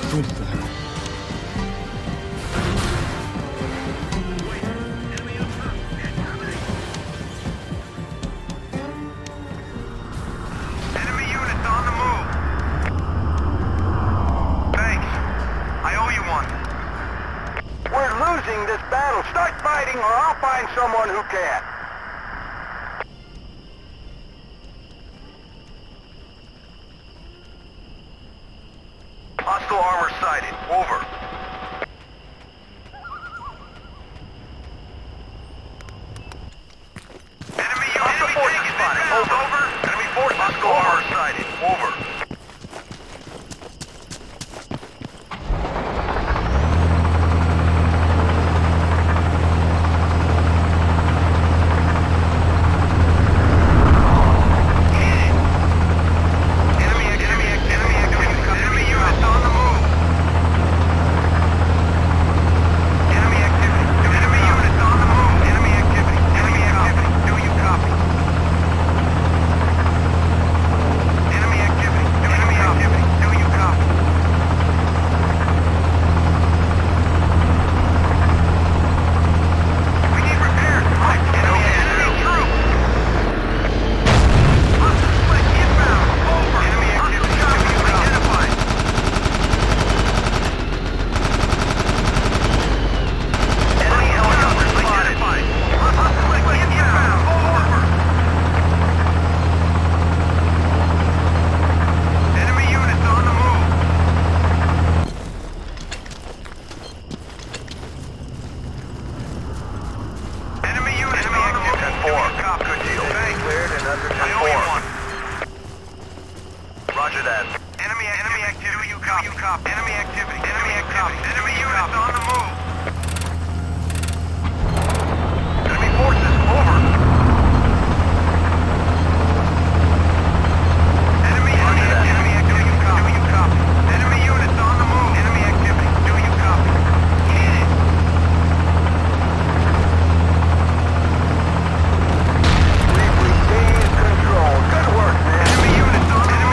中途还好。 Enemy units on the move. Thanks. I owe you one. We're losing this battle. Start fighting or I'll find someone who can. Hostile armor sighted. Over. Enemy unit forces spotted. Over. Enemy forces. Hostile armor sighted. Over. Roger that. Enemy activity. Do you copy? Enemy activity. Enemy activity. Enemy units on the move. Enemy forces over. Enemy activity. Do you copy? Enemy units on the move. Enemy activity. Do you copy? Hit it. We've regained control. Good work, man. Enemy units on the move.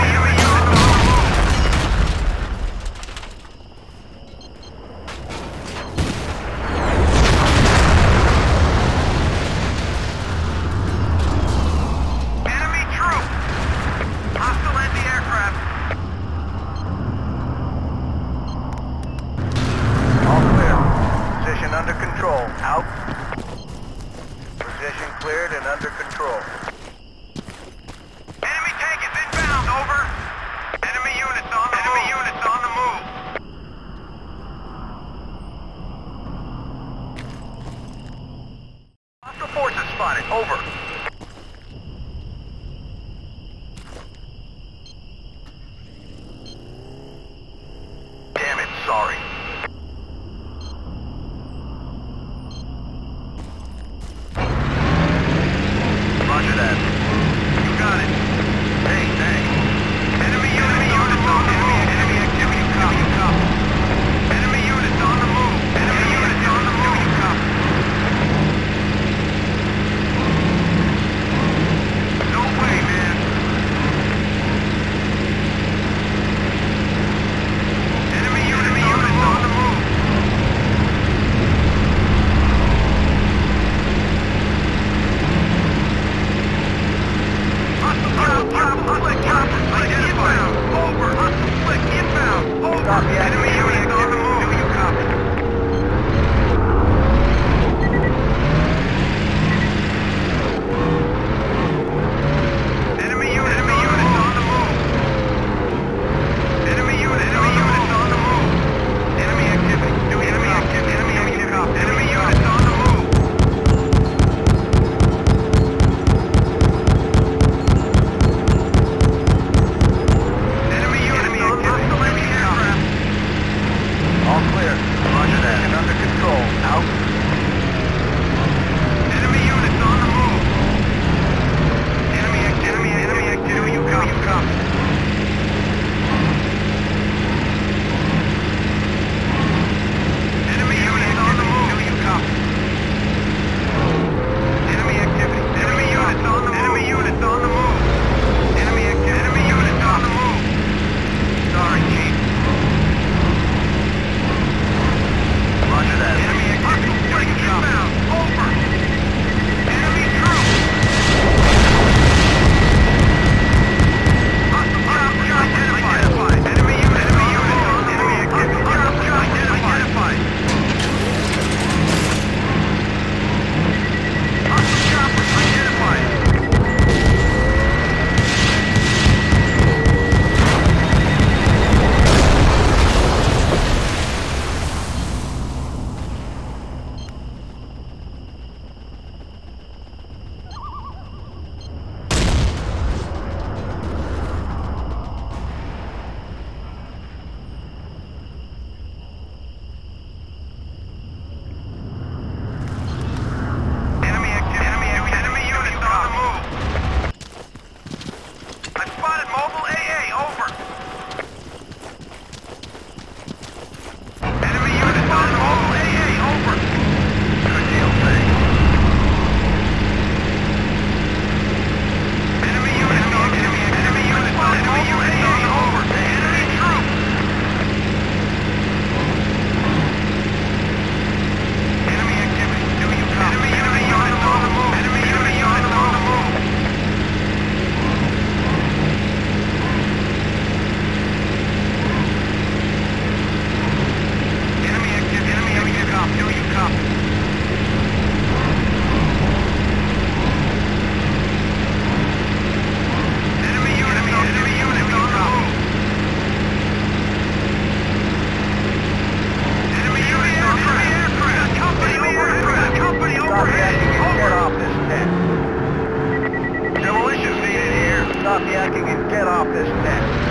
off this net.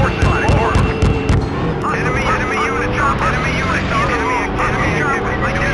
Enemy unit, enemy unit, enemy unit,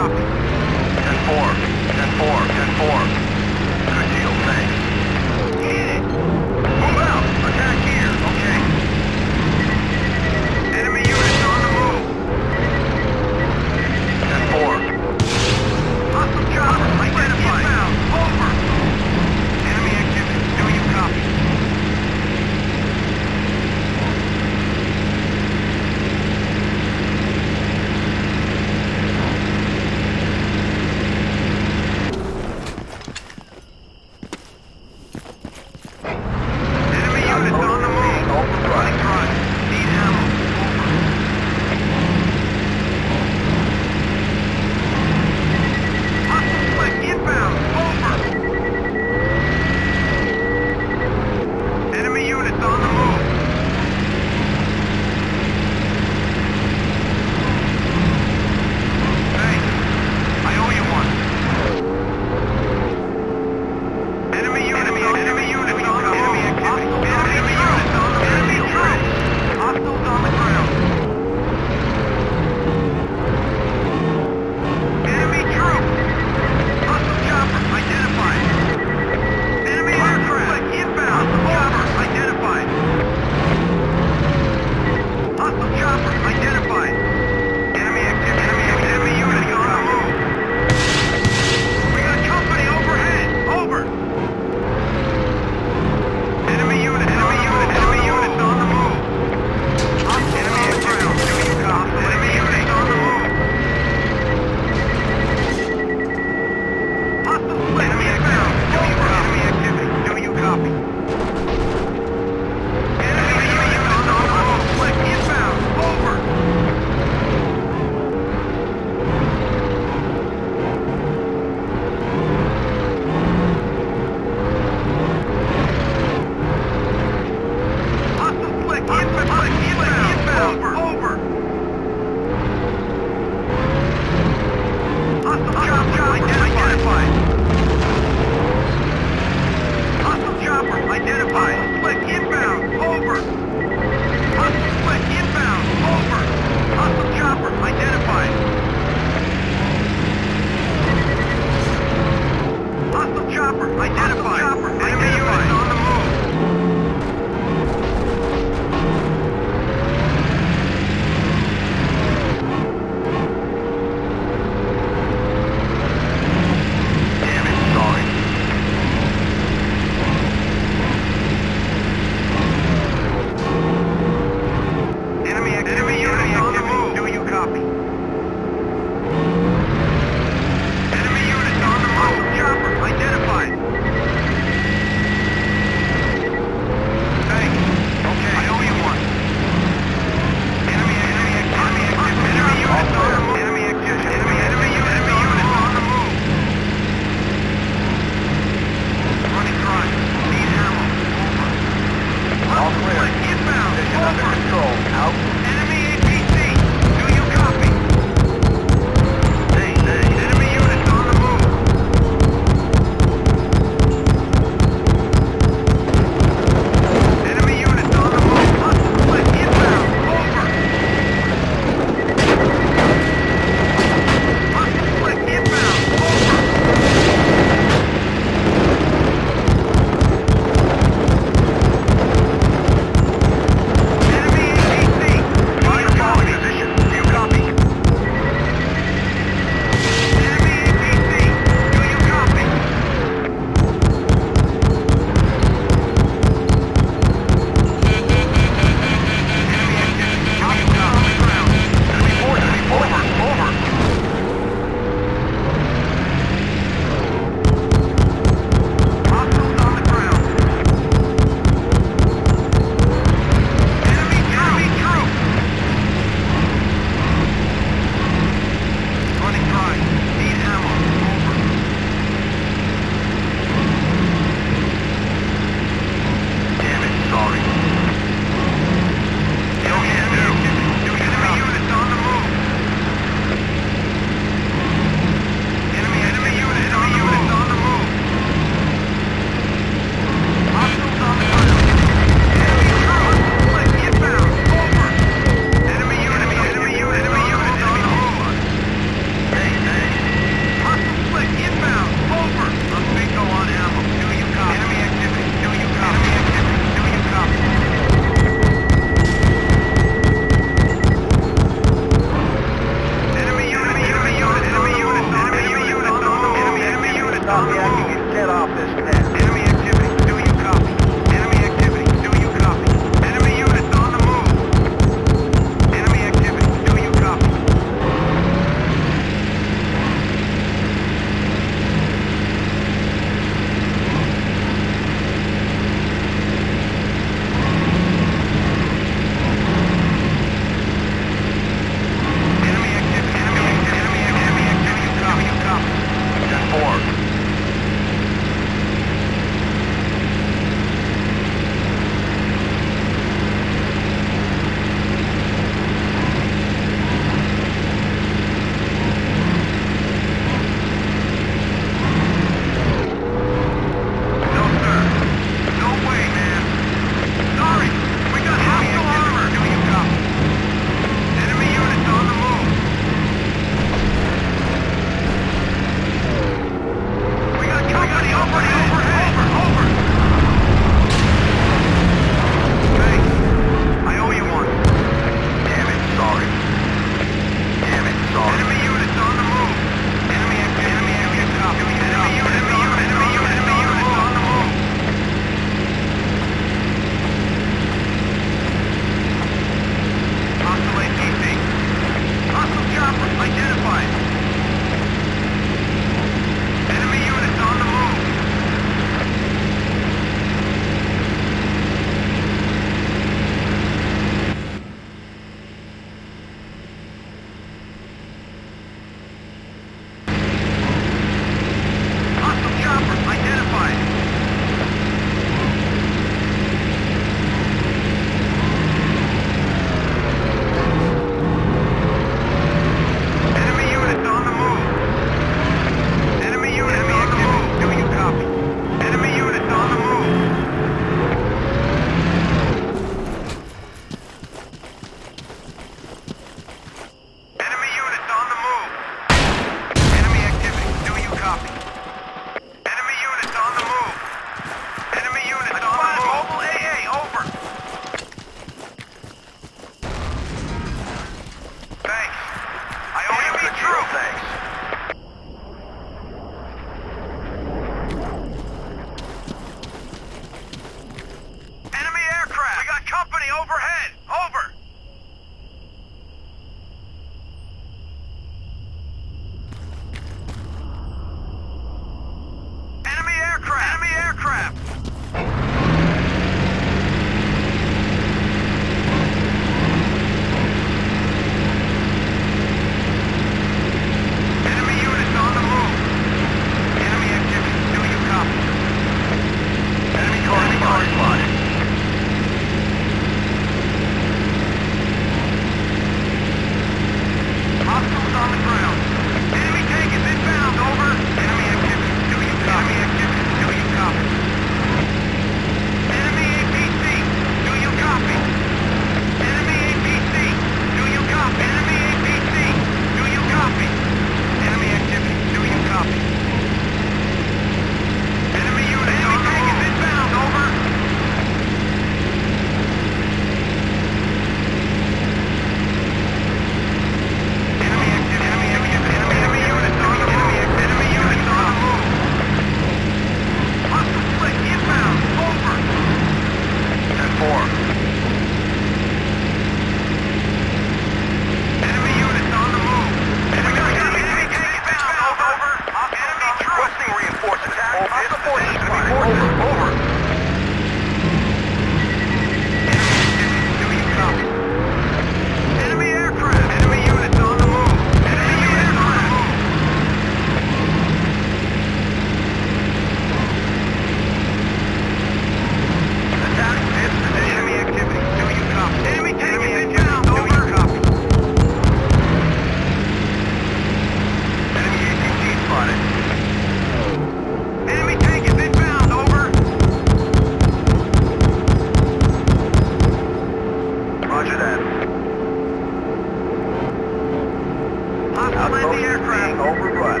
Outpost is being overrun.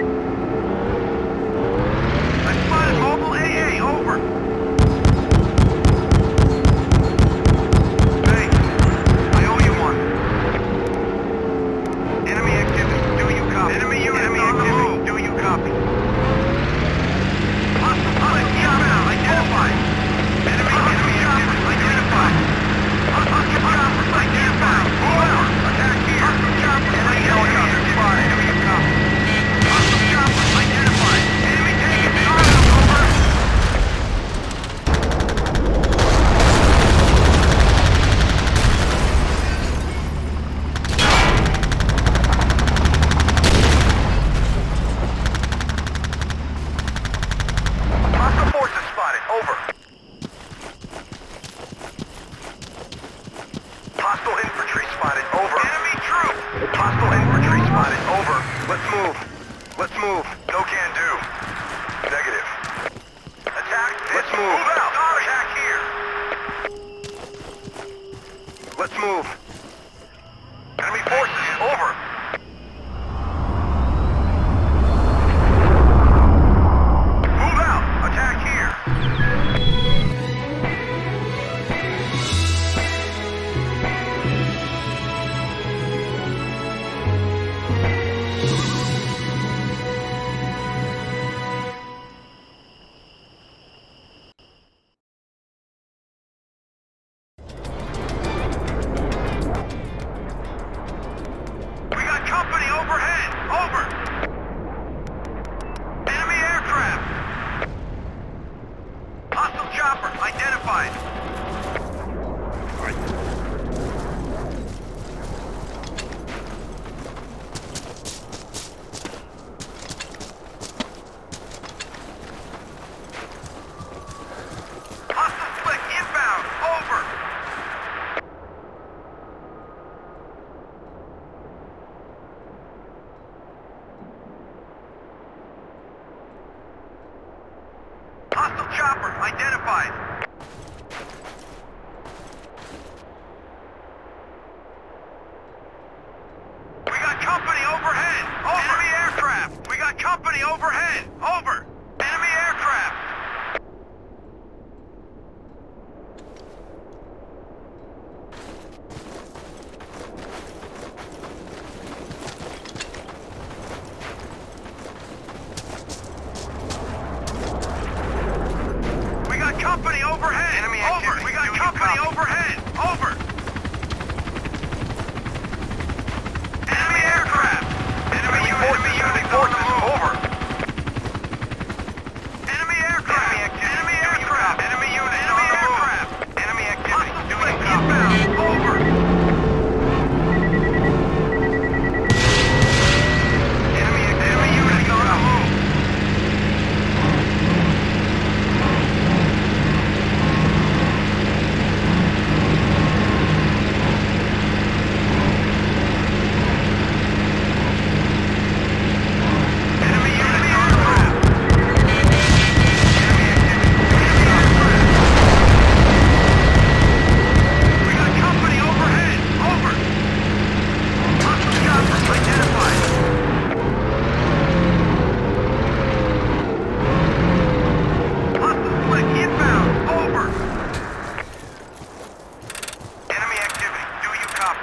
I spotted mobile AA, over. Hey, I owe you one. Enemy activity, do you copy? Enemy activity, do you copy? Hostile pilot inbound, identified. Enemy activity, identified. Hostile chopper, identified. Move out, attack here. Hostile chopper, enemy helicopter spotted. Enemy copy. Hostile chopper, identified. Enemy taken, over. Hostile forces spotted, over. Hostile infantry spotted, over. Enemy troop! Hostile infantry spotted, over. Let's move. Let's move. No can do. Negative. Attack. Let's move. Move out. Attack here. Let's move. Enemy forces, over. Move out. Attack here. We got company overhead. Over. Enemy aircraft. Hostile chopper identified. Hostile slick inbound. Over. Hostile chopper identified. We got company overhead. Over. Enemy aircraft. We got company overhead. Over. Enemy aircraft. We got company overhead. Enemy activity. Over. We got company overhead. Over. Enemy aircraft. Enemy units on the move. Over. Enemy aircraft. Enemy aircraft. Enemy units on the move. Enemy activity. Doing inbound. Over. Enemy units on the move. Enemy aircraft. We got company overhead. Over. Hostile chopper identified. Hostile slick inbound. Over. Enemy activity. Do you copy?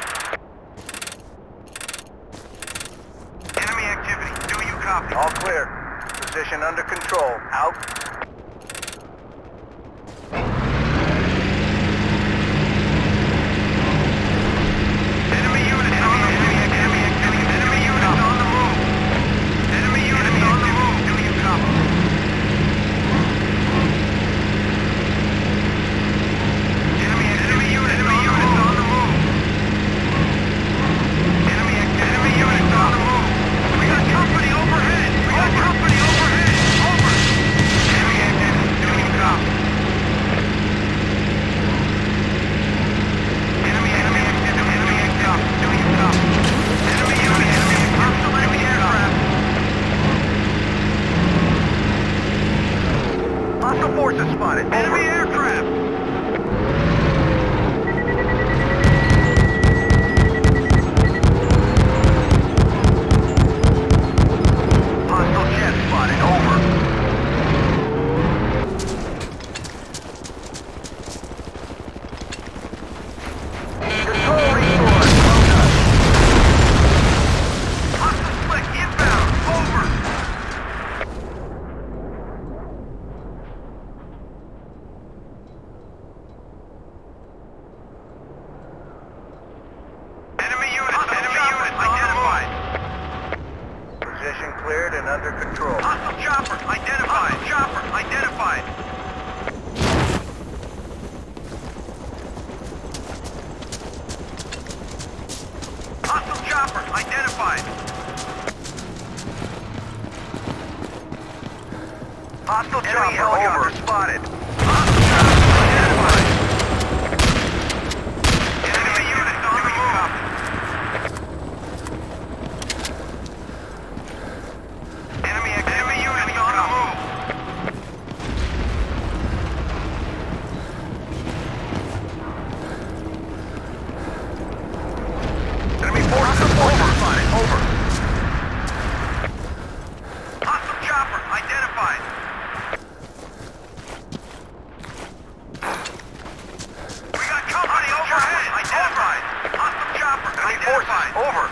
Enemy activity. Do you copy? All clear. Position under control. Out. Enemy unit. Enemy activity. Enemy units on the move. Enemy units on the move. Do you copy? Enemy units on the move. Enemy units on the move. We got company overhead. We got company overhead. Over. cleared and under control. Hostile chopper identified. Hostile chopper identified. Hostile chopper identified. Hostile chopper over. Spotted. Hostile chopper identified. Enemy units on the move. Enemy units on the move. Enemy forces spotted. Over. Hostile chopper identified. We got company overhead. Identified. Hostile chopper identified. Over.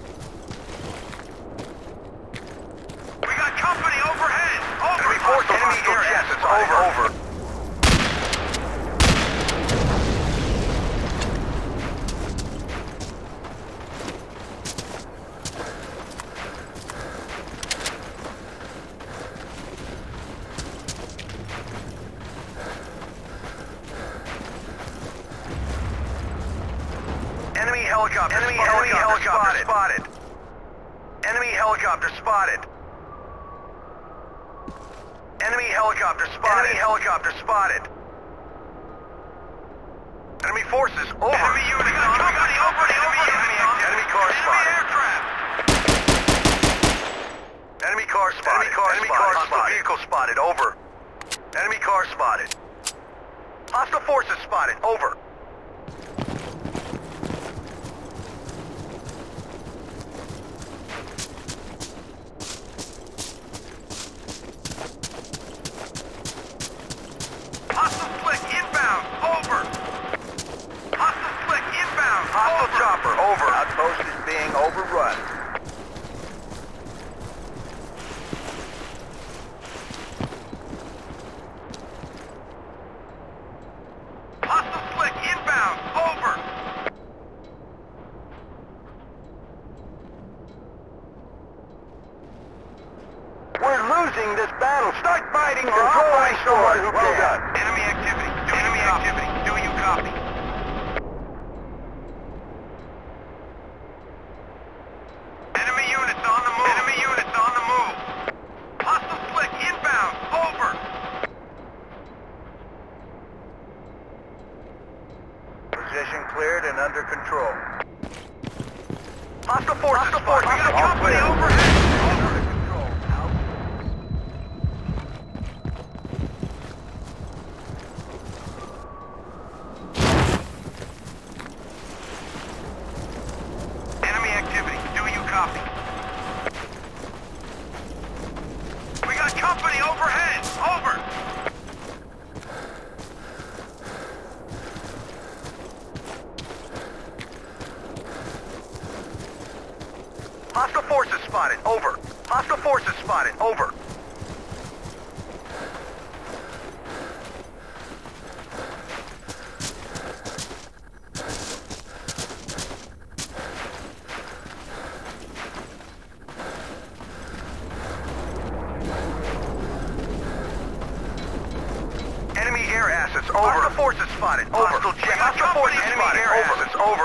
We got company overhead. Over. Enemy forces. Enemy air assets. Over. Enemy helicopter spotted. Enemy helicopter spotted. Enemy helicopter spotted. Enemy helicopter spotted. Enemy forces over. Enemy units on company over. Enemy car spotted. Enemy aircraft. Enemy car spotted. Enemy car spotted. Vehicle spotted. Over. Enemy car spotted. Hostile forces spotted. Over. Hostile slick inbound. Over. Hostile slick inbound. Hostile chopper. Over. Outpost is being overrun. Hostile slick inbound. Over. We're losing this battle. Start fighting. Controlling someone who can. Enemy activity. Enemy activity. Do you copy? Enemy units on the move. Enemy units on the move. Hostile slick inbound. Over. Position cleared and under control. Hostile forces spotted. We got a company overhead. Over. Control. Out. Enemy activity. Do you copy? We got company overhead. Over. Hostile forces spotted. Over. Hostile forces spotted. Over. Enemy air assets. Over. Hostile forces spotted. Over. Hostile jet. Hostile forces spotted. Air assets. Over.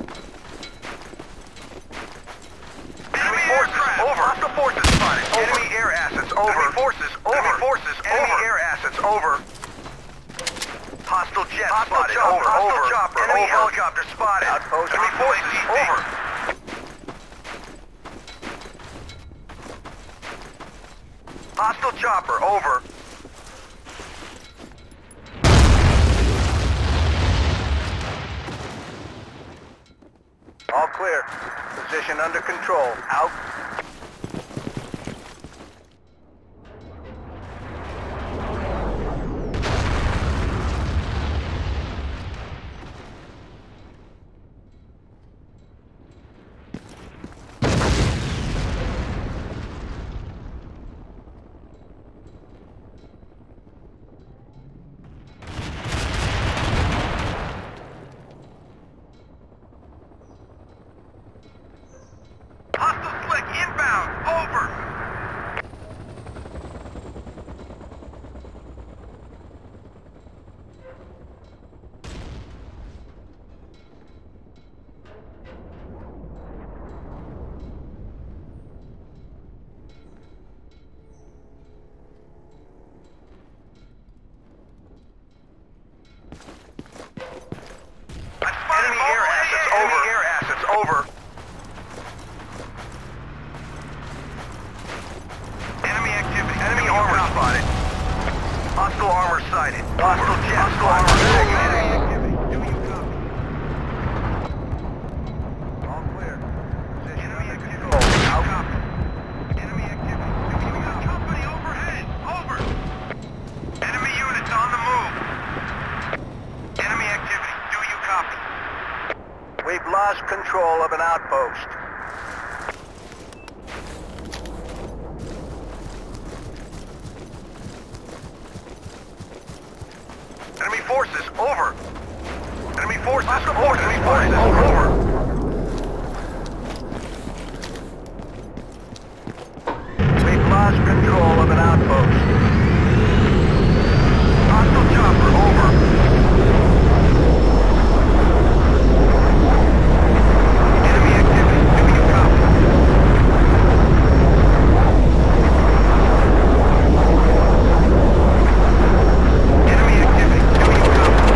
Enemy forces over. Hostile forces spotted. Over. Enemy air assets over. Enemy forces over. Enemy forces over. Enemy air assets over. Hostile jet spotted. Over. Hostile chopper. Enemy helicopter spotted. Outpost. Enemy forces over. Hostile chopper over. All clear. Position under control. Out. Hostile slick inbound. over. Enemy activity. Enemy armor spotted. Hostile armor sighted. Hostile jet. Hostile armor sighted. Enemy activity. Do you copy? All clear. Position under control. Out. Copy. Enemy activity. Do you copy? Company overhead. Over. Enemy units on the move. Enemy activity. Do you copy? We've lost control of an outpost. Enemy forces, over. Enemy forces, over. Enemy forces, over. We've lost control of an outpost. Hostile chopper, over. Enemy activity, do you copy? Enemy activity, do you copy?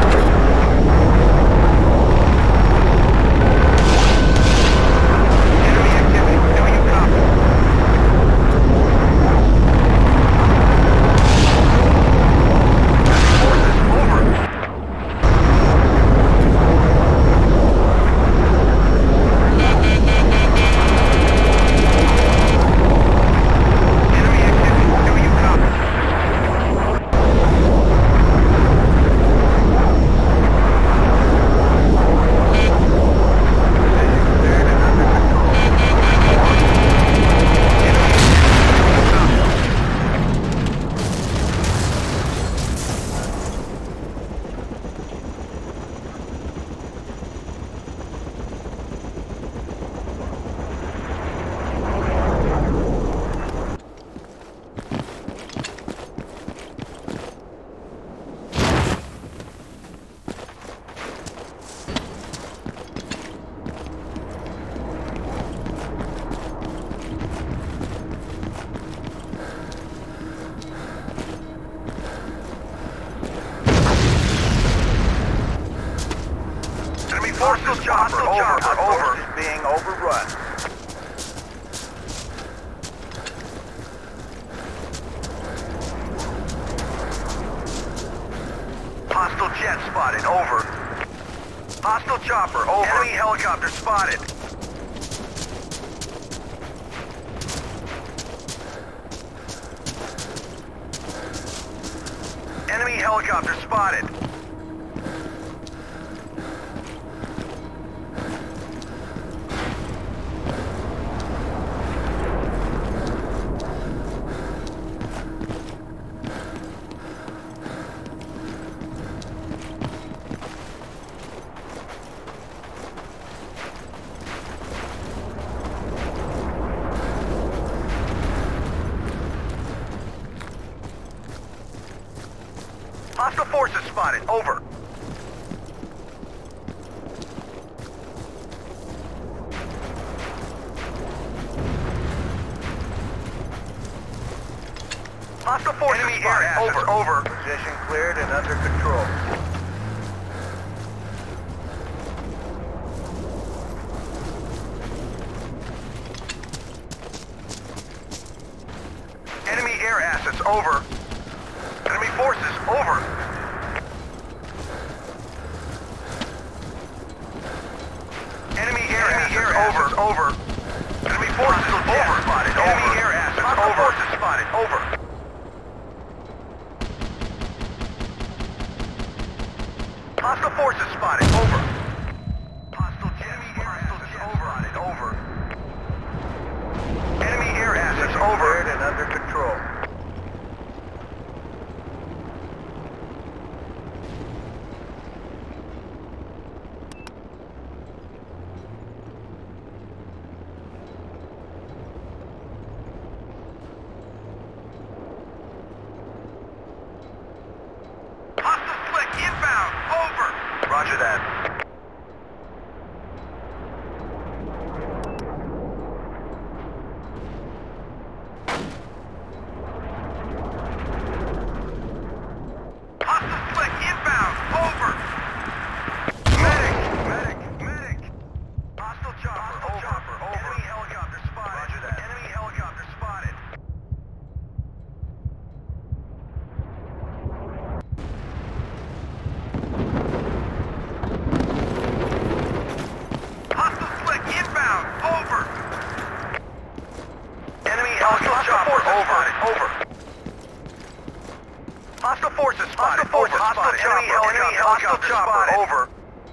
Enemy activity, do you copy? Enemy forces, over. Enemy activity, do you copy? Enemy forces, chopper, over. Is being overrun. Hostile jet spotted, over. Hostile chopper, over. Enemy helicopter spotted. Enemy helicopter spotted. Hostile forces spotted, over. Hostile forces enemy spotted, over. Position cleared and under control. Enemy air assets, over. Enemy forces, over. Enemy air assets, over. Enemy forces, over. Spotted, enemy air assets, over. Forces spotted, over. Hostile forces spotted, over. Hostile enemy air assets, over. Enemy air assets, over. And under control. Roger that. Over. Hostile forces spotted. Hostile chopper. Over.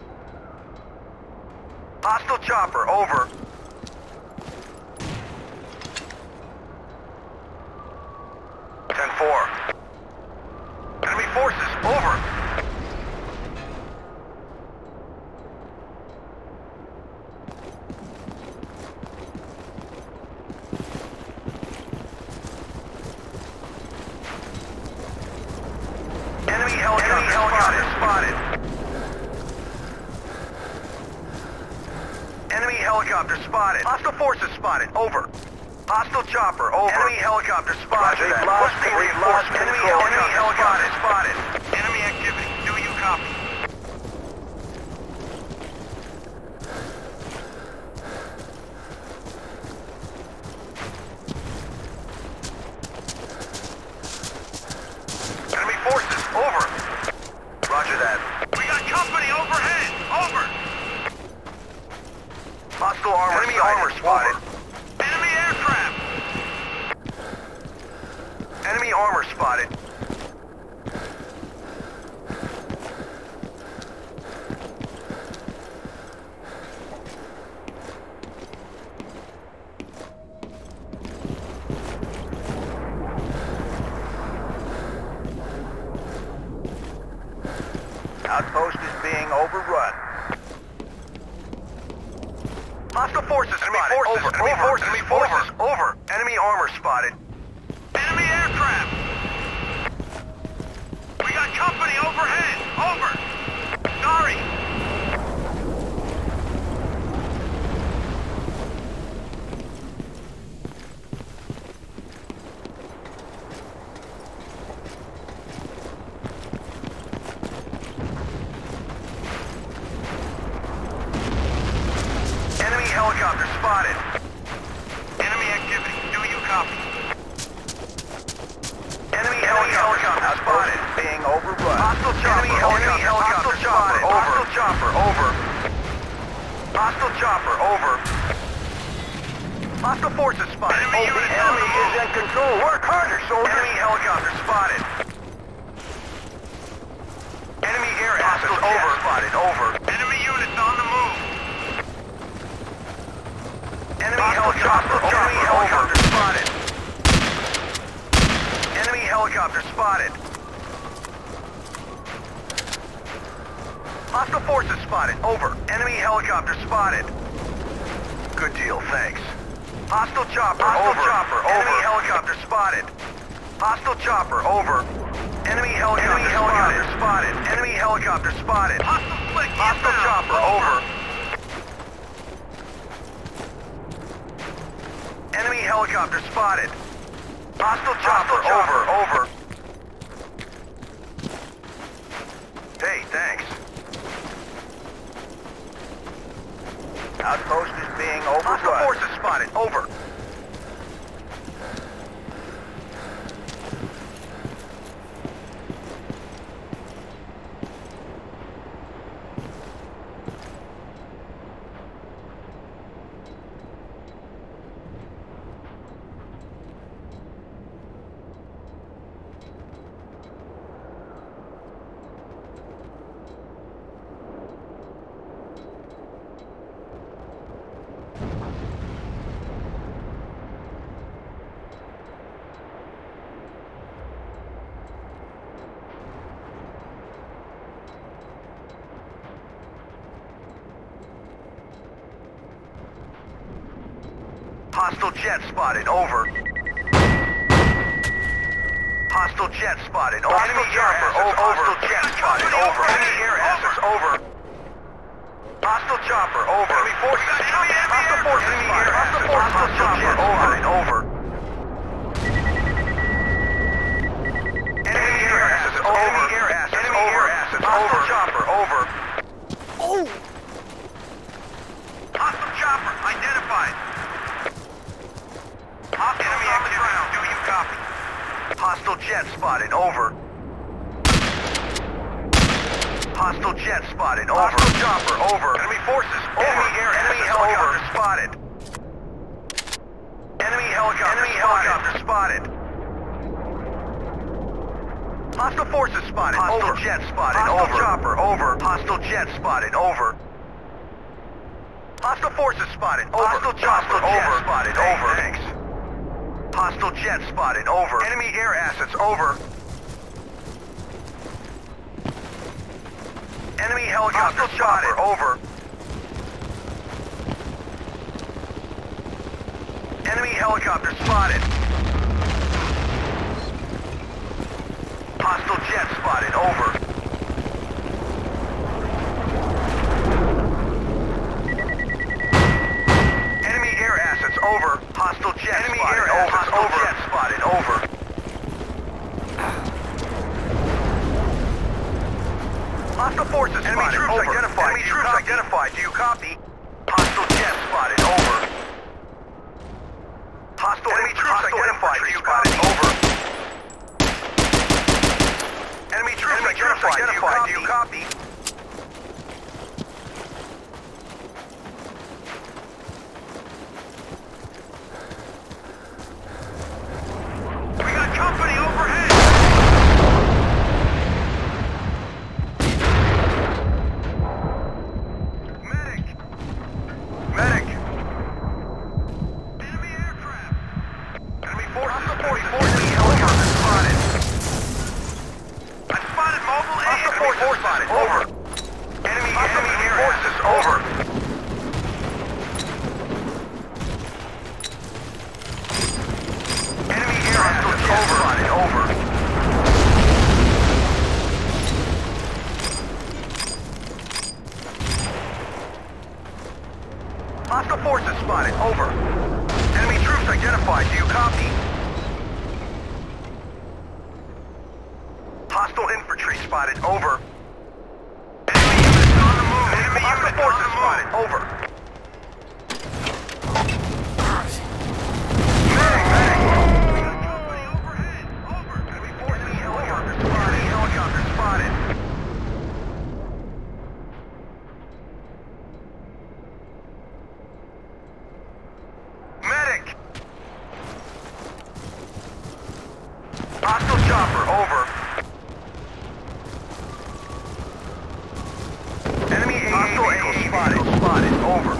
Hostile chopper. Over. Enemy forces, over. Enemy helicopter spotted. Enemy helicopter spotted. Hostile forces spotted, over. Hostile chopper, over. Enemy helicopter spotted. They've lost the reinforcement. Enemy helicopter spotted. Enemy activity. Do you copy? Enemy forces, over. Roger that. We got company overhead. Over. Hostile armor. Enemy armor spotted. Enemy armor spotted. Outpost is being overrun. Hostile forces spotted. Enemy forces, over. Enemy armor spotted. Enemy aircraft! We got company overhead! Over! Sorry! Enemy helicopter spotted. Enemy activity. Do you copy? Enemy helicopter spotted. Being overrun. Hostile chopper. Enemy helicopter spotted. Hostile chopper. Over. Hostile chopper. Over. Hostile forces spotted. Enemy is in control. Work harder, soldiers. Enemy helicopter spotted. Enemy air assets over. Spotted. Over. Enemy units on the move. Enemy helicopter. Enemy helicopter spotted. Enemy helicopter spotted. Hostile forces spotted. Over. Enemy helicopter spotted. Good deal, thanks. Hostile chopper. Over. Enemy helicopter spotted. Hostile chopper. Over. Enemy helicopter spotted. Enemy helicopter spotted. Hostile chopper. Over. Enemy helicopter spotted. Hostile chopper. Over. Hey, thanks. Outpost is being overrun. Hostile forces spotted. Over. Hostile jet spotted. Over. Hostile jet spotted. Over. Enemy chopper. Over. Hostile jet spotted. Over. Enemy air assets. Over. Hostile chopper. Over. Enemy forces. Hostile forces. Enemy air assets. Hostile chopper. Over and over. Enemy air assets. Over. Enemy air assets. Enemy air assets. Hostile chopper. Over. Oh. Hostile chopper identified. Enemy on the ground. Do you copy? Hostile jet spotted. Over. Hostile jet spotted. Over. Hostile chopper. Over. Enemy forces. Over. Enemy air. Enemy helicopter spotted. Enemy helicopter spotted. Hostile forces spotted. Hostile jet spotted. Hostile chopper. Over. Hostile jet spotted. Over. Hostile forces spotted. Over. Hostile chopper. Over. Spotted. Over. Thanks. Hostile jet spotted. Over. Enemy air assets. Over. Enemy helicopter spotted. Over. Enemy helicopter spotted. Hostile jet spotted. Over. Enemy air assets. Over. Hostile jet enemy spotted. Air over. Hostile over. Jet spotted. Over. Hostile forces enemy spotted. Troops over. Identified. Enemy troops identified. Do you copy? Hostile jet spotted. Over. Hostile enemy troops identified. Do you copy? Over. Enemy troops identified. Do you copy? We got company overhead. Medic. Medic. Enemy aircraft. Enemy forces. Enemy helicopter spotted. I spotted mobile aid. Enemy forces spotted. Over. Enemy air forces. Over. Enemy air assets. Over. Spotted. Over. Hostile forces spotted. Over. Enemy troops identified. Do you copy? Hostile infantry spotted. Over. Enemy units on the move. Enemy hostile forces spotted. Over. Medic, medic. We got company overhead. Over. Enemy forces. Enemy helicopter spotted. Enemy helicopter spotted. Medic. Hostile chopper. Over. Enemy hostile Eagle spotted. Spotted. Over.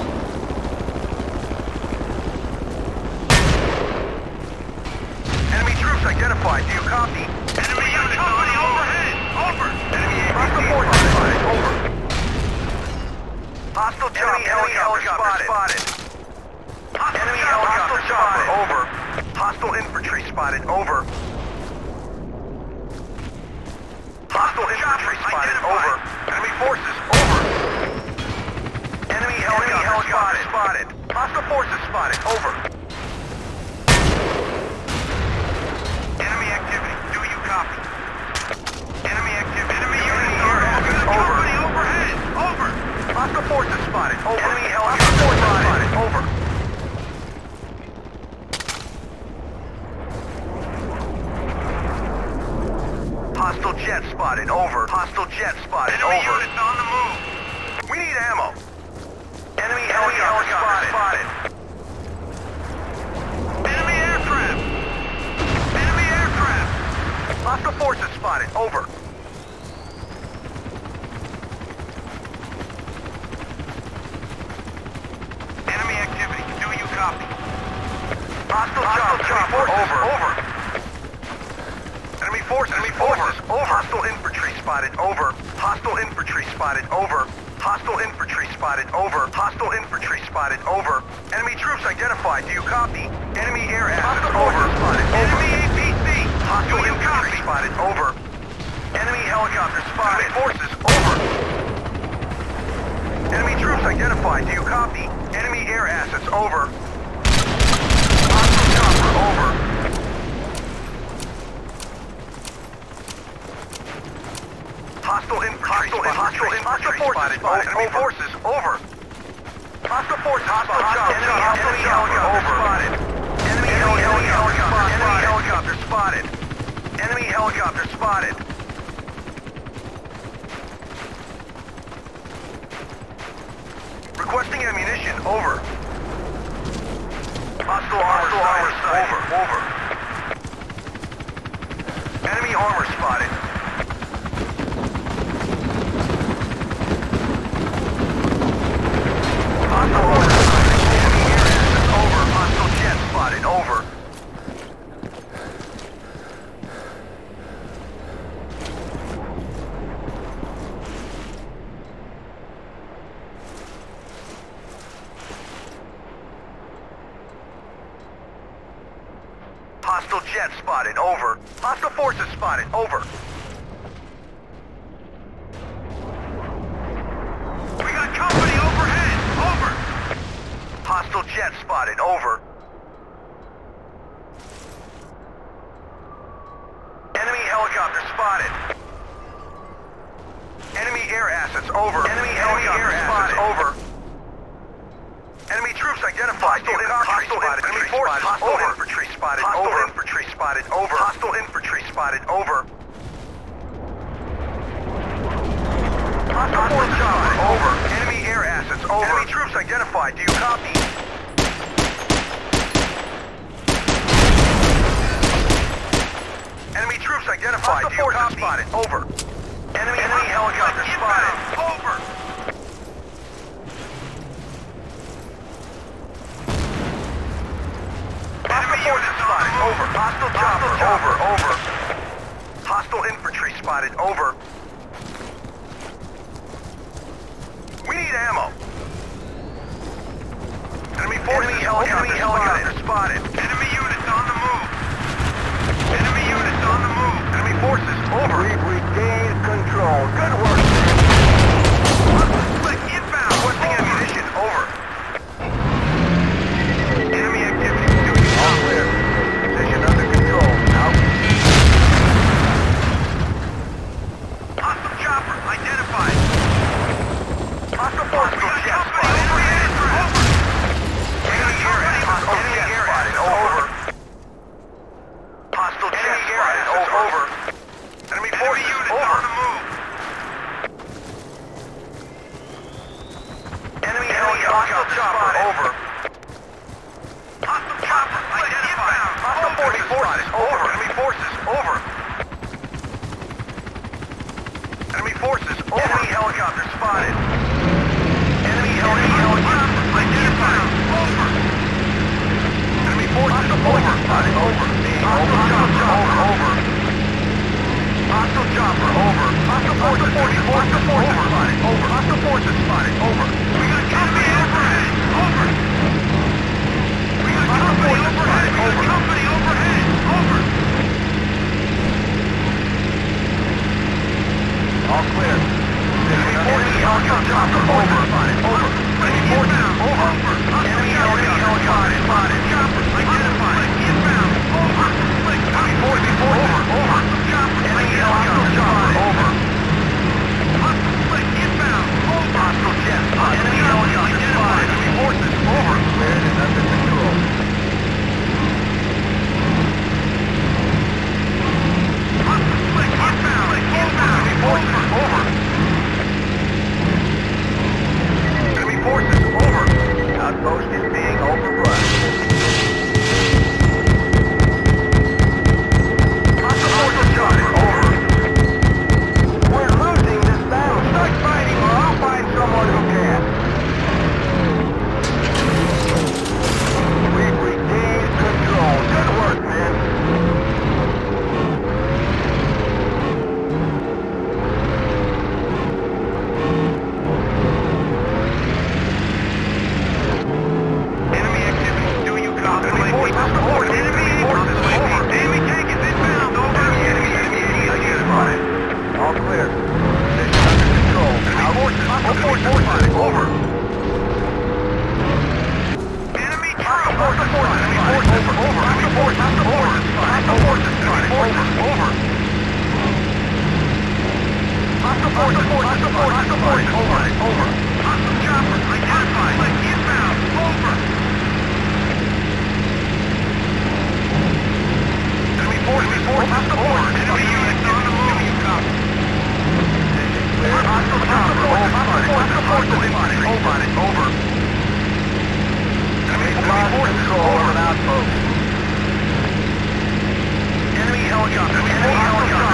Enemy troops identified. Do you copy? Enemy unit company overhead. Over. Enemy hostile forces spotted. Over. Hostile enemy helicopter spotted. Enemy helicopter chopper. Over. Hostile infantry spotted. Over. Hostile infantry spotted. Over. Enemy forces. Over. Enemy helicopter spotted. Hostile forces spotted. Over. Enemy activity. Do you copy? Enemy activity. Enemy units over. Company overhead. Over. Hostile forces spotted. Over. Enemy helicopter spotted. Over. Hostile jet spotted. Over. Hostile jet spotted. Enemy over. Units on the move. We need ammo. Enemy helicopter spotted. Enemy aircraft. Enemy aircraft. Hostile forces spotted. Over. Enemy activity. Do you copy? Hostile chopper. Over. Over. Enemy forces. Over. Hostile infantry spotted. Over. Hostile infantry spotted. Over. Hostile infantry spotted. Over. Hostile infantry spotted. Over. Enemy troops identified. Do you copy? Enemy air assets. Over. Spotted. Enemy APC. Hostile infantry spotted. Over. Enemy helicopter spotted. Enemy forces. Over. Enemy troops identified. Do you copy? Enemy air assets. Over. Hostile chopper. Over. Hostile infantry spotted. Hostile forces spotted. Enemy forces. Over. Hostile forces. Hostile chopper. Enemy helicopter spotted. Enemy helicopter spotted. Enemy helicopter spotted. Requesting ammunition. Over. Hostile armor. Over. Enemy Enemy armor spotted. Hostile order spotted. Enemy air assets over. Hostile jet spotted. Over. Hostile jet spotted. Over. Hostile forces spotted. Over. We got company overhead. Over. Hostile jet spotted. Over. Enemy helicopter spotted. Enemy air assets over. Enemy helicopter spotted. Over. Enemy troops identified. Hostile infantry spotted. Hostile infantry spotted. Hostile infantry spotted. Over. Hostile infantry spotted. Over. Hostile force chopper. Over. Enemy air assets. Over. Enemy troops identified. Do you copy? Enemy troops identified. Do you copy? Spotted. Over. Enemy helicopter spotted. Over. Hostile forces spotted. Over. Hostile chopper. Over. Hostile infantry spotted. Over. We need ammo. Enemy helicopter spotted. Enemy units on the move. Enemy units on the move. Enemy forces over. We've regained control. Good work. Click inbound. Requesting ammunition. Over. Enemy activity. All clear. Position under control. Out. Hostile chopper identified. Hostile force jet spotted. Over. Enemy air spotted. Over. Hostile jet spotted. Over. Enemy forces over. On the move. Enemy helicopter chopper. Over. Hostile chopper identified. Hostile forces spotted. Over. Enemy forces over. Enemy forces over. Enemy helicopter spotted. Enemy helicopter identified. Over. Enemy forces over. Spotted. Over. Hostile chopper over. Hostile chopper over. Hostile forces spotted. Over. Hostile forces spotted. Over. We got company overhead. Over. We got company overhead. Over. Company overhead. Over. All clear. Enemy helicopter over. Spotted. Over. Enemy forces over. Enemy helicopter spotted. Chopper identified. Inbound. Over. Enemy forces over. Over. Enemy helicopter chopper over. Hostile split inbound. Over. Hostile jet spotted. Enemy helicopter spotted. Enemy forces over. Cleared and under control. Hostile split inbound. Enemy forces over. Enemy forces over. Outpost is being overrun. Hostile forces chopper over. We're losing this battle. Start fighting or I'll find someone who can. We've regained control. Good work, man. Enemy activity. Do you copy? Enemy forces over. Enemy tank is inbound. Over. Enemy identified. All clear. Position under control. Enemy forces spotted. Over. Enemy troops. Enemy forces over. Enemy forces over. Hostile forces spotted. Over. Hostile forces over. Hostile chopper identified. Inbound. Over. Enemy forces over. Enemy units on the move. You copy. Hostile chopper over. Hostile forces spotted. Over. Enemy forces over. Outpost. Enemy helicopter. Enemy helicopter.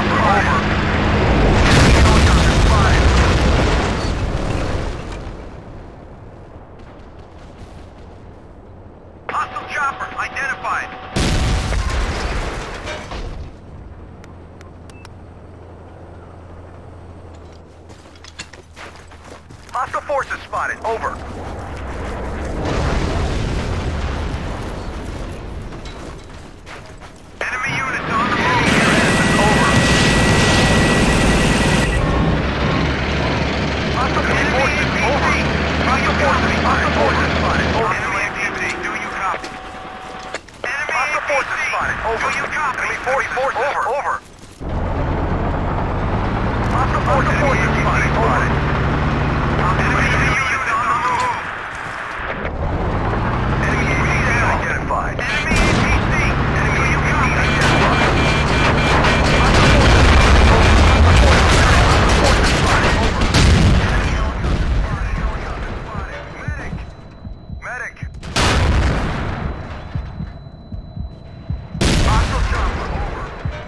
forces spotted. Over. Enemy units on the move. Over. Hostile forces over. Hostile forces spotted. Over. Enemy activity. Do you copy? Enemy hostile forces spotted. Over. Do you copy? Enemy forces over. Hostile forces spotted. Over. Enemy units on the move. Enemy APC identified. Enemy APC. Enemy UCOM identified. Forces spotted. Over. Enemy helicopter spotted. Medic. Hostile chopper. Over.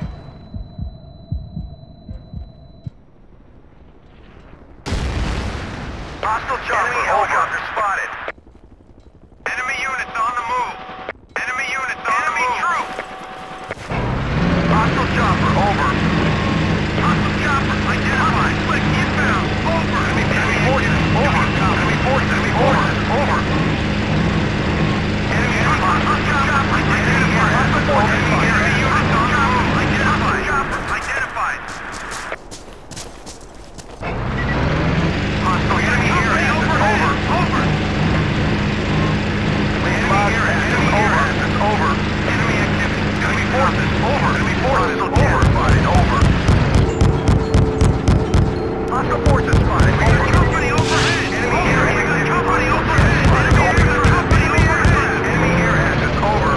Hostile chopper. Helicopter spotted. Enemy units on the move. Enemy units on the move. Troops. Hostile chopper. Over. Hostile chopper. Identified. Click inbound. Over. Enemy forces. Over. Enemy forces. Enemy forces. Over. Enemy hostile chopper. Identified. Hostile forces. Enemy units on the move. Identified. Chopper. Identified. Hostile enemy air assets over. Enemy air assets over. Enemy activity. Enemy forces over. Enemy forces over. Spotted over. Hostile forces spotted. Company overhead. Enemy air assets. Company overhead. Enemy overhead. Enemy air assets over.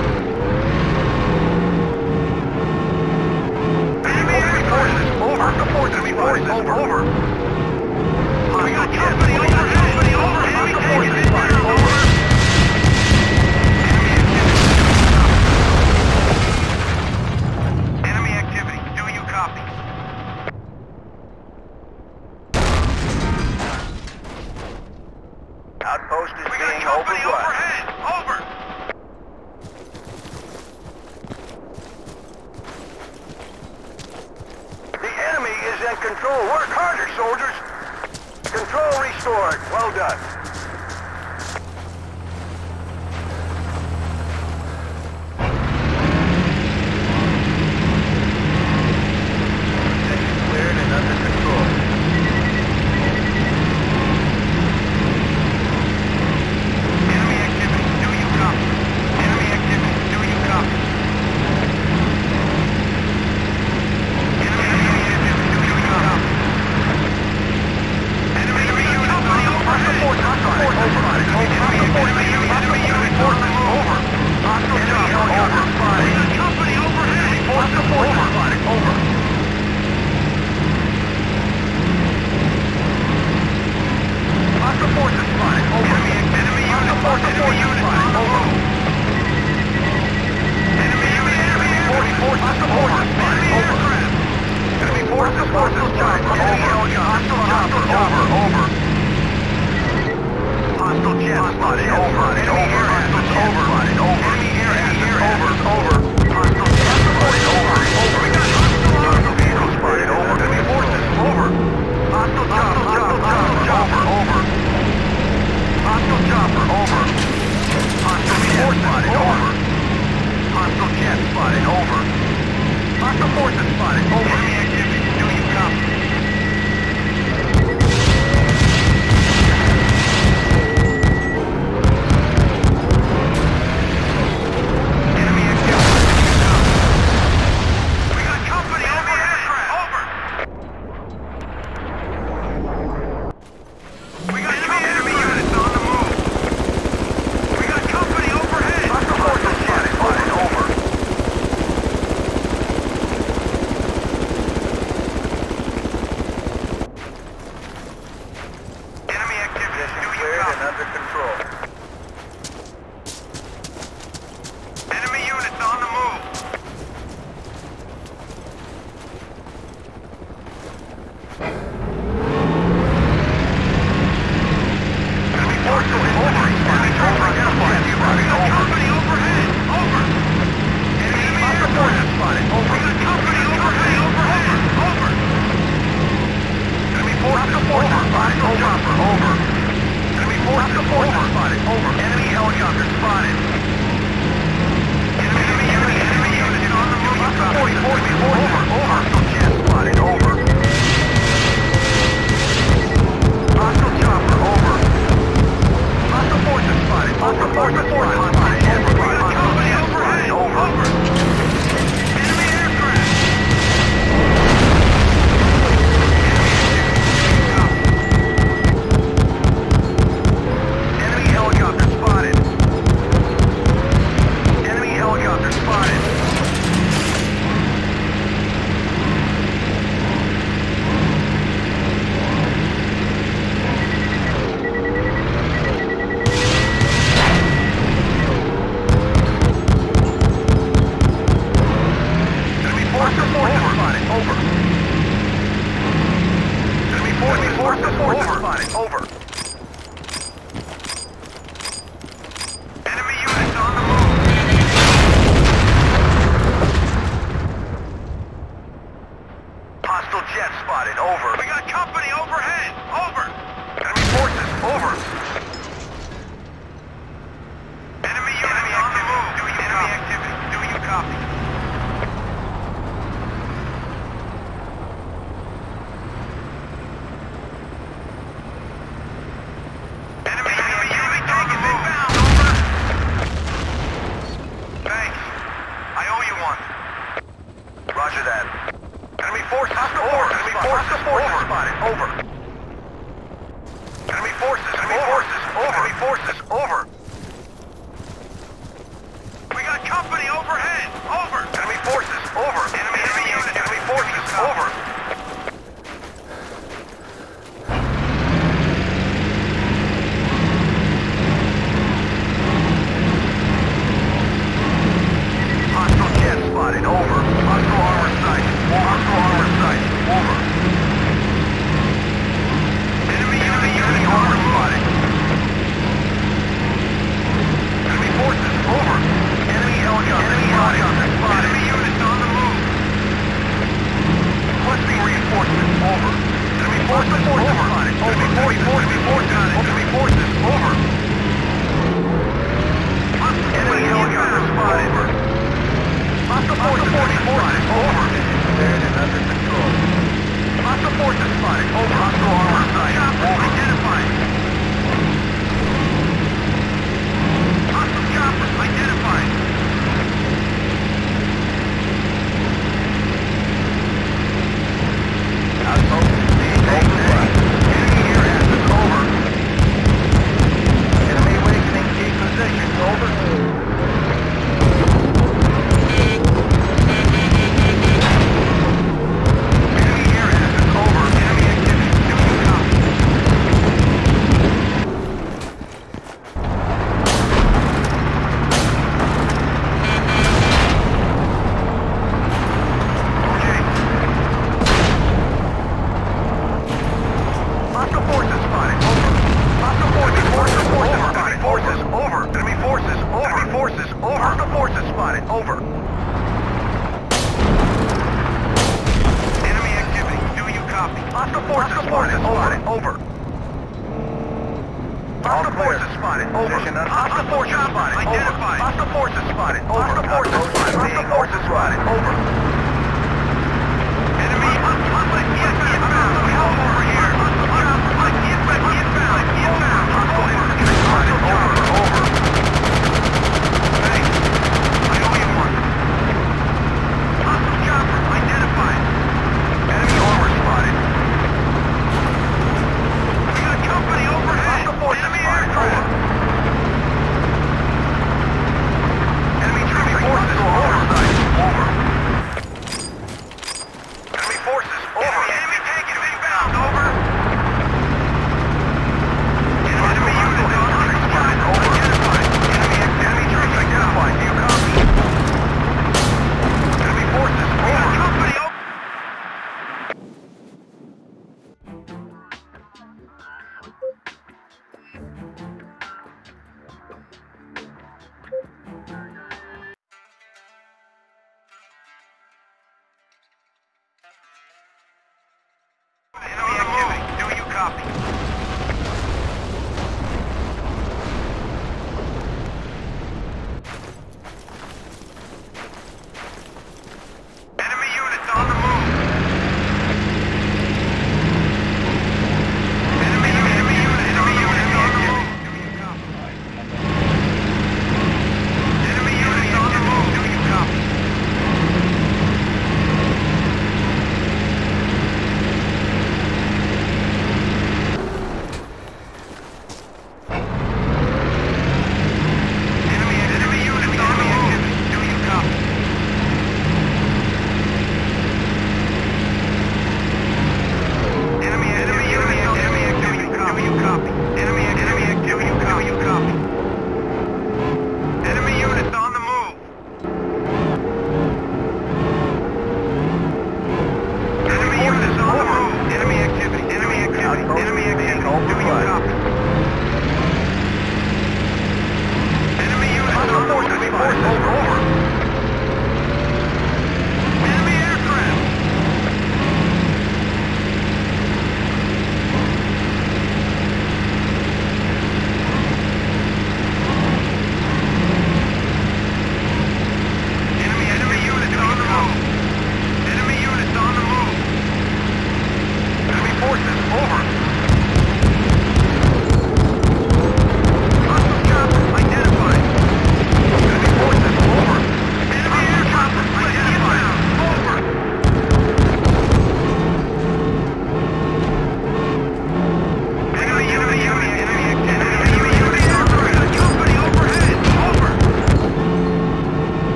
Enemy forces over. Hostile forces. Enemy forces over. We got company overhead. Company overhead. Enemy forces spotted over. Enemy activity. Do you copy? Outpost is being overrun. Over. The enemy is in control. Work harder, soldiers. Control restored. Well done. Position cleared and under control. Enemy activity. Do you copy? Enemy activity. Do you copy? Enemy activity. Do you copy? Enemy units company overhead. Hostile forces spotted. Enemy unit forces over. Hostile chopper over. Spotted. We got company overhead. Hostile forces spotted. Over. Hostile forces spotted. Over. Enemy unit spotted. Over. Enemy unit. Enemy forces. Hostile forces spotted. Over. Enemy forces. Hostile chopper. Over. Hostile chopper. Over. Hostile jet spotted. Over. Enemy air assets over. Over. Enemy air assets over. Hostile jet spotted. Over. We got hostile vehicle spotted. Over. Enemy forces over. Hostile chopper. Over. Hostile chopper. Over. Hostile jet spotted. Over. Hostile jet spotted. Over. Hostile forces spotted. Over. Enemy activity. Do you copy? over. We got company overhead, over. Enemy forces, over. Enemy unit, enemy forces, over. Hostile jet spotted, over. Hostile armor sighted, hostile armor sighted, over. Enemy armor spotted. Enemy forces, over. Enemy helicopter spotted. Enemy units on the move. Requesting reinforcements, over. Enemy forces, over. Enemy forces, over. Enemy helicopter spotted. Hostile forces spotted, over. Cleared and under control. Hostile forces spotted, over. Hostile armor sighted, over. Identified. Hostile chopper identified. Outpost enemy air assets, over. Enemy awakening key position, over. Enemy air assets, over. Enemy activity, giving you copy. Okay. Hostile forces spotted, over. Hostile forces spotted, forces, over. Enemy forces, over. Enemy forces, over. Hostile forces spotted, over. Enemy activity, do you copy? Hostile forces spotted, over. Hostile forces spotted, over. Hostile forces spotted, identified. Hostile forces spotted, over. Hostile forces spotted, hostile forces spotted, over. Enemy, inbound, help over here. Inbound. Hostile infantry spotted, over. Hey, I owe you one. Hostile chopper identified. Enemy armor spotted. We got company overhead. Hostile forces spotted, over. Enemy forces oversight, over. Enemy forces, over. Enemy taken, inbound, over. Enemy unit spotted, over. Identified. Enemy troops identified. Do you copy? Enemy forces, over. Company, over. Enemy activity, do you copy? Enemy units on the move. Enemy unit on the move. Do you copy? Enemy units on the move. Do you copy?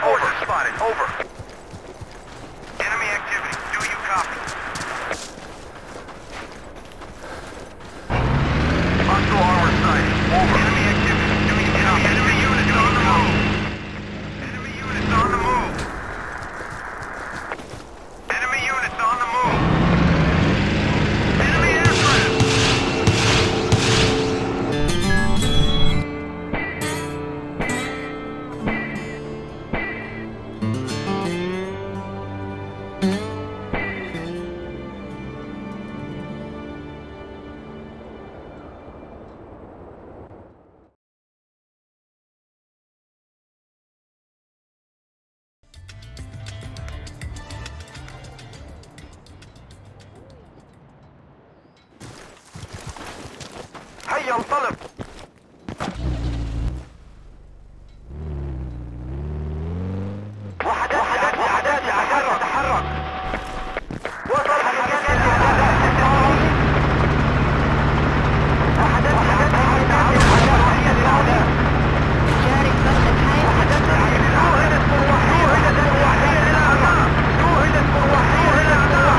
forces spotted. Over. Enemy activity. Do you copy? Hostile armor sighted. Over. Enemy activity. Do you copy? Enemy units on the move. Enemy units on the move. Enemy units on the move. Enemy aircraft. هيا انطلق. وحدات اعداد تتحرك. وصل حركات الاعداء. وحدات اعداد جاري البث الحي شوهدت مروحية للأعداء. شوهدت مروحية للأعداء.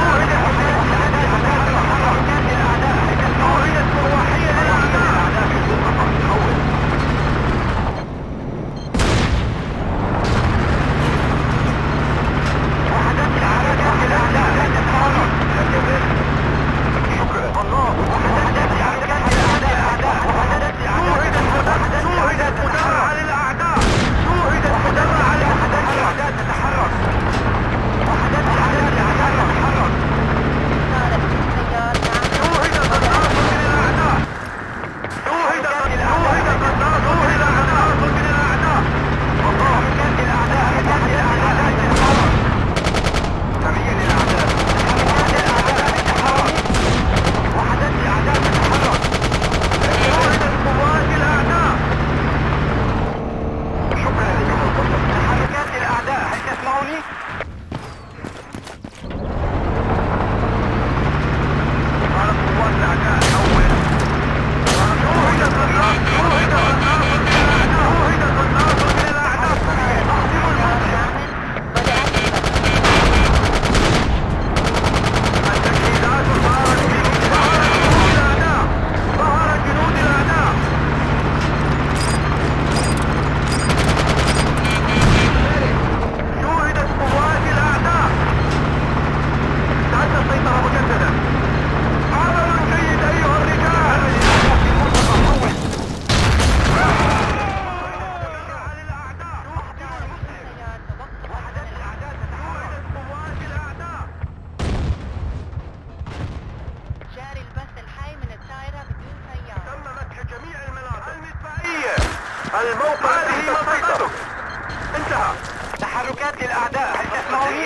الموقع هذه منطقتك. انتهى. تحركات للأعداء، هل تسمعوني؟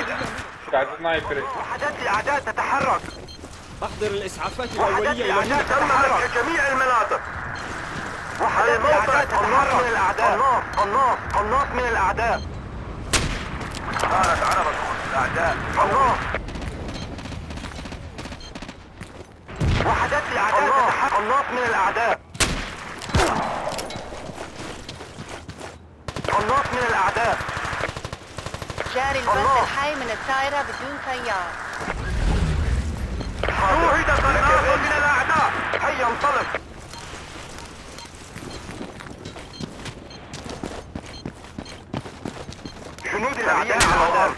وحدات الأعداء تتحرك. أحضر الإسعافات وحدات الأولية إلى الأعداء تتحرك جميع المناطق. وحدات الأعداء تتحرك من الأعداء. قناص من الأعداء. صارت عربة الأعداء. وحدات الأعداء تتحرك. قناص من الأعداء. قناص من الأعداء. جاري البث الحي من الطائرة بدون طيار. شوهد قناص من الأعداء. هيا انطلق. جنود الأعداء على الأرض.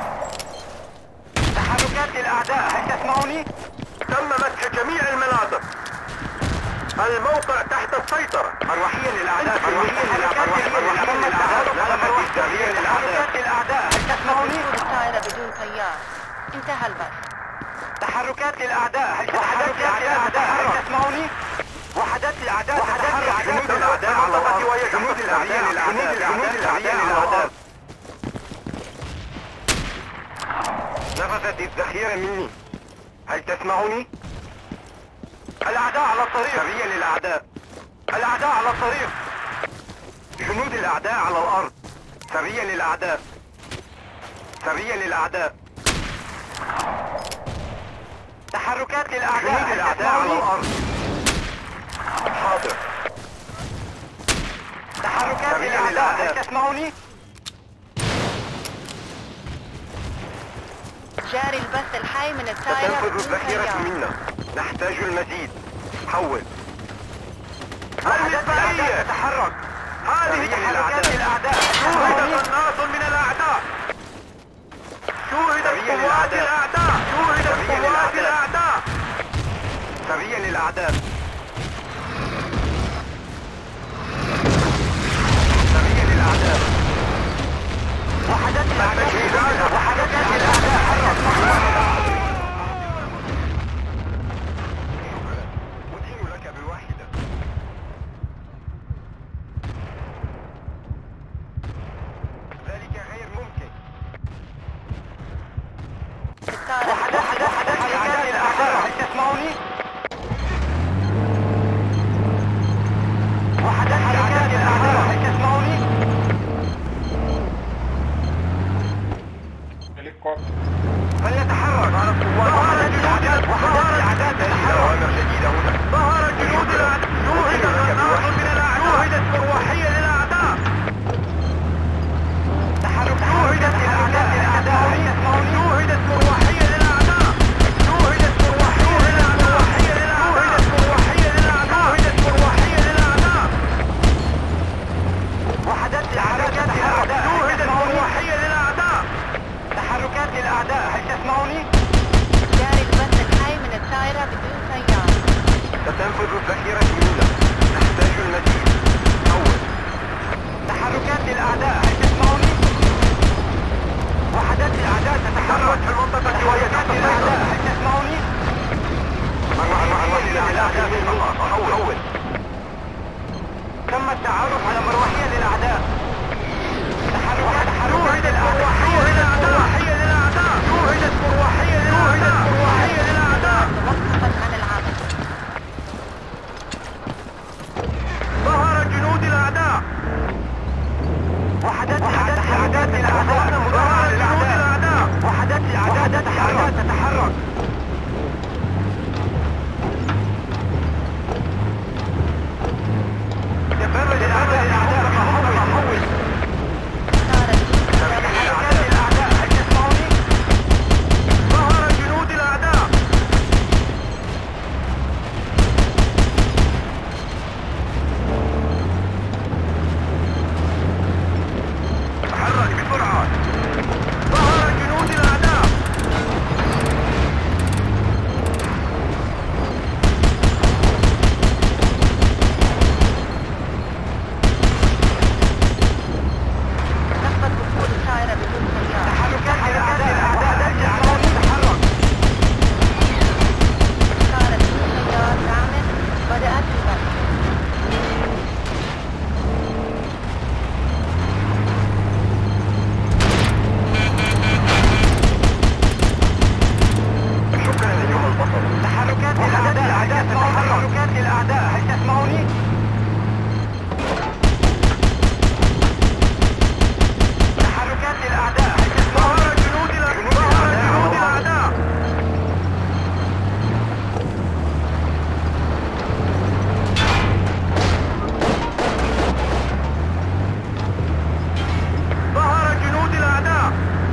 تحركات الأعداء، هل تسمعوني؟ تم مسح جميع المناطق. الموقع تحت السيطرة. مروحية للأعداء. تحركات الأعداء، هل تسمعوني؟ الطائرة بدون طيار. انتهى البث. تحركات الأعداء، هل تسمعوني؟ وحدات الأعداء تتحرك. جنود الأعداء على الأرض. جنود الأعداء. نفذت الذخيرة مني. هل تسمعوني؟ الأعداء على الطريق. سرية للأعداء. الأعداء على الطريق. جنود الأعداء على الأرض. سرية للأعداء. تحركات للأعداء. جنود الأعداء على الأرض. حاضر. تحركات للأعداء، هل تسمعوني؟ الحي من الطائرة ستنفذ بدون الذخيرة طيار. منا. نحتاج المزيد. حول. الإسرائيلية تتحرك. هذه تحركات الأعداء. شوهد قناص من الأعداء. شوهدت قوات الأعداء. شوهدت قوات الأعداء. سريا للأعداء. سريا للأعداء. وحدات الأعداء. وحدات الأعداء. حرك. أدين لك بالواحدة. ذلك غير ممكن. وحدات الأعداء. هل تسمعوني؟ وحدات الأعداء. هل تسمعوني؟ فليتحرك. ظهر جنود الأعداء. أوامر جديدة هنا. ظهر جنود الأعداء. شوهد قناص من الأعداء. شوهدت مروحية للأعداء. تحرك. شوهدت الأعداء. شوهدت مروحية للأعداء. شوهدت مروحية للأعداء. شوهدت مروحية للأعداء. شوهدت مروحية للأعداء. وحدات الأعداء. شوهدت مروحية للأعداء. تحركات الأعداء. هل تسمعوني؟ جاري البث الحي من الطائرة بدون طيار. ستنفذ الذخيرة منا. نحتاج المزيد. حول. تحركات الأعداء. هل تسمعوني؟ وحدات الأعداء تتحرك في المنطقة وهي تحت الأعداء. هل تسمعوني؟ مروحية للأعداء. حول. تم التعرف على مروحية للأعداء. تحركات. شوهدت مروحية للأعداء. شوهدت مروحية للأعداء. مروحية للأعداء. توقفت عن العمل. ظهر جنود الأعداء. وحدات الأعداء. ظهر جنود الأعداء. وحدات الأعداء تتحرك. تفرج الأعداء. حول. صارت حركات الأعداء. هل تسمعوني؟ ظهر جنود الأعداء. تحرك بسرعة. ظهر جنود الأعداء. نخفض وصول الطائرة بدون طيار. تحركات الأعداء. تحرك. صارت بدون طيار تعمل. بدأت البث. شكرا أيها البطل. تحركات الأعداء. تحركات الأعداء. هل تسمعوني؟ تحركات الأعداء. هل تسمعوني؟ ظهر جنود الأعداء. ظهر جنود الأعداء.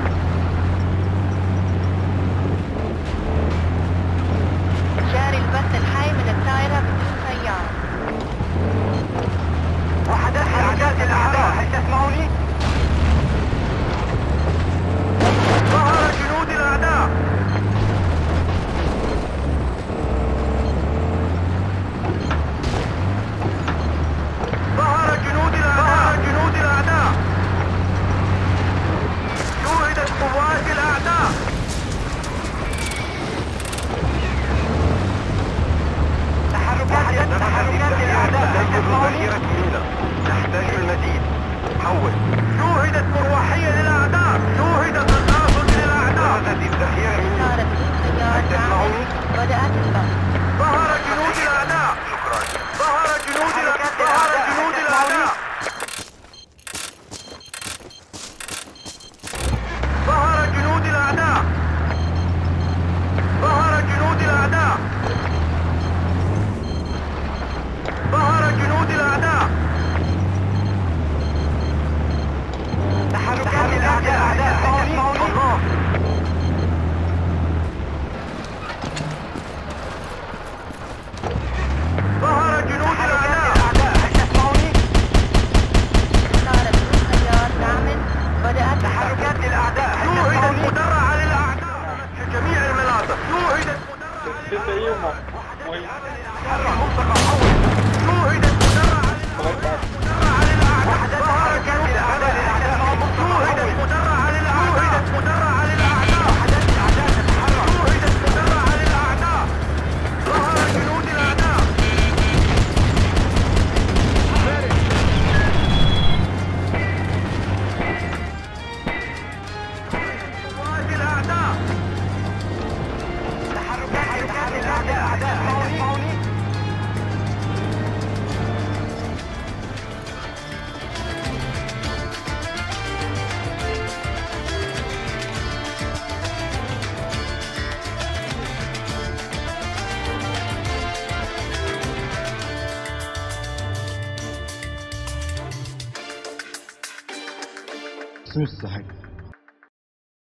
جاري البث الحي من الطائرة بدون طيار. وحدات الأعداء. هل تسمعوني؟ ظهر جنود الأعداء. ظهر جنود الأعداء. شوهدت قوات الأعداء. تحركات الأعداء. هل تسمعوني؟ نحتاج المزيد. حول. شوهدت مروحية للأعداء. شوهد قناص من الأعداء. هذه الذخيرة مني. صارت بدون طيار تعمل. تسمعوني؟ بدأت البث. ظهر جنود الأعداء. شكرا. ظهر جنود الأعداء. ظهر جنود الأعداء. ظهر جنود الأعداء. ظهر جنود الأعداء. اسم السحق